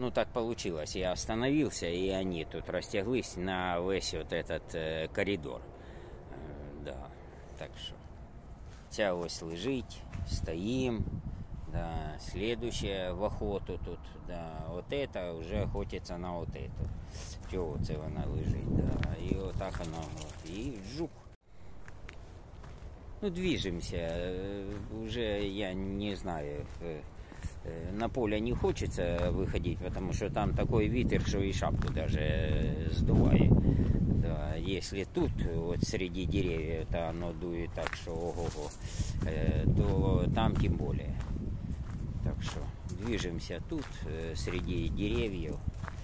Ну, так получилось. Я остановился, и они тут растяглись на весь вот этот коридор. Да, так що. Ця ось лежить, стоим. Да, следующее в охоту тут. Да, вот это уже охотится на вот эту. Чого це вона лежить, да. И вот так оно, вот. И жук. Ну, движемся. Уже, я не знаю, на поле не хочется выходить, потому что там такой ветер, что и шапку даже сдувает. Да, если тут, вот среди деревьев, то оно дует так, что ого-го, то там тем более. Так что движемся тут, среди деревьев.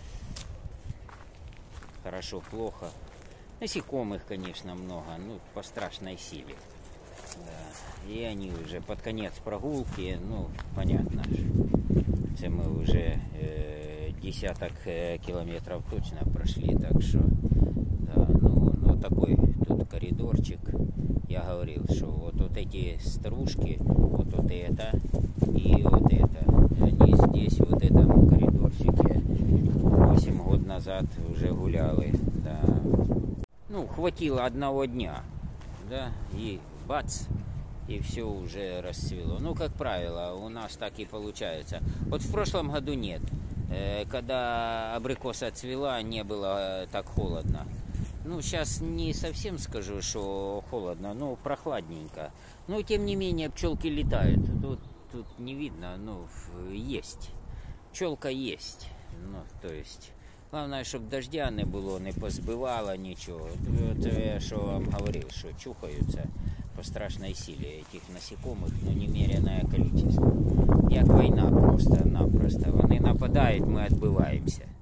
Хорошо, плохо. Насекомых, конечно, много, ну, по страшной силе. Да. И они уже под конец прогулки, ну, понятно, что мы уже десяток километров точно прошли, так что, да, ну такой тут коридорчик. Я говорил, что вот эти стружки, вот это и вот это, они здесь, вот в этом коридорчике 8 год назад уже гуляли, да. Ну, хватило одного дня, да, и бац, и все уже расцвело. Ну, как правило, у нас так и получается. Вот в прошлом году нет. Когда абрикоса цвела, не было так холодно. Ну, сейчас не совсем скажу, что холодно, но прохладненько. Но, тем не менее, пчелки летают. Тут не видно, ну, есть. Пчелка есть. Ну, то есть... Главное, щоб дождя не було, не позбивало нічого. От я що вам говорив, що чухаються по страшной силе этих насекомых, ну, немеренное количество. Як війна просто-напросто. Вони нападають, ми відбиваємося.